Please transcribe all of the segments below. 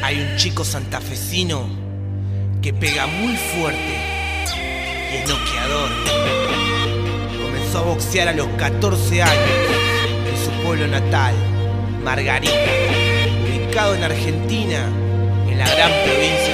Hay un chico santafesino que pega muy fuerte y es noqueador. Comenzó a boxear a los 14 años en su pueblo natal, Margarita, ubicado en Argentina, en la gran provincia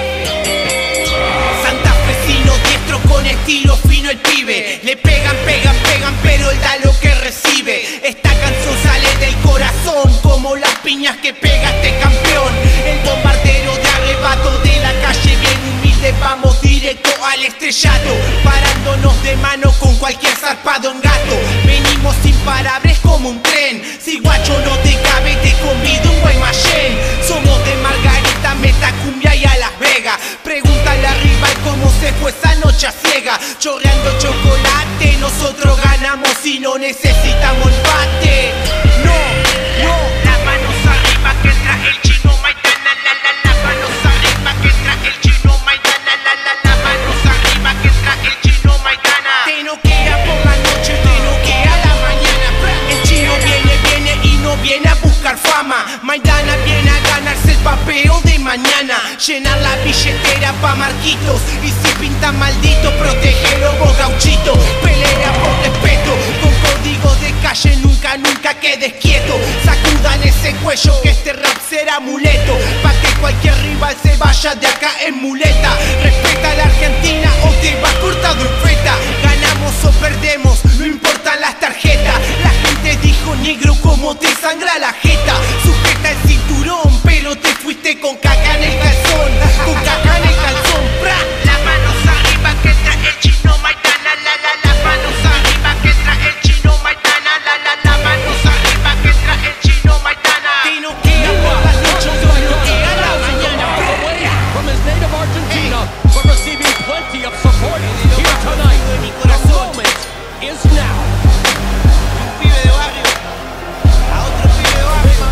de Santa Fe. Santafesino, diestro con estilo fino el pibe. Le pegan, pero él da lo que recibe. Esta canción sale del corazón, como las piñas que pega este campeón. El bombardero de arrebato de la calle, bien humilde, vamos directo al estrellato, parándonos de mano con cualquier zarpado en gato. Venimos imparables como un tren. Si guacho no te cabe, te convido un Guaymallén. Somos de Margarita, Metacumbia y a Las Vegas. Pregúntale al rival cómo se fue esa noche a ciega. Chorreando chocolate, nosotros ganamos y no necesitamos empate. No, las manos arriba que entra el chino Maidana, las manos arriba que entra el chino Maidana, las manos arriba que entra el chino Maidana. Te noquea por la noche, te noquea a la mañana. El chino viene y no viene a buscar fama. Maidana viene a ganarse el papeo de mañana, llenar la billetera pa' Marquitos. Y si pinta maldito, protegelo vos gauchito. Pelea por respeto, con códigos de calle, nunca quedes quieto. Sacudan ese cuello que este rap será amuleto, pa' que cualquier rival se vaya de acá en muleta. Respeta a la Argentina o te vas cortado en feta. Ganamos o perdemos, no importan las tarjetas. La gente dijo negro como te sangra la jeta. Sujeta el cinturón, pero te fuiste con caca en el calzón. Con caca en el calzón, ¡pra! Las manos arriba que entra el chino Maidana, las manos arriba que entra el chino Maidana, las manos arriba que entra el chino Maidana. Te noquea por las noches, te noquea a la mañana. From his native Argentina, but receiving plenty of support here tonight. The moment is now. Un pibe de barrio a otro pibe de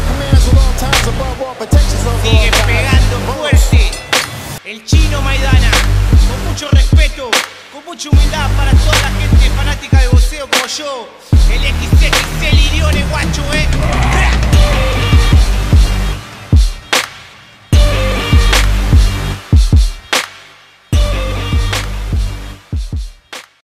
barrio. Sigue pegando fuerte el chino Maidana, con mucho respeto, con mucha humildad para toda la gente fanática de boxeo como yo. El XXL Irione, guacho.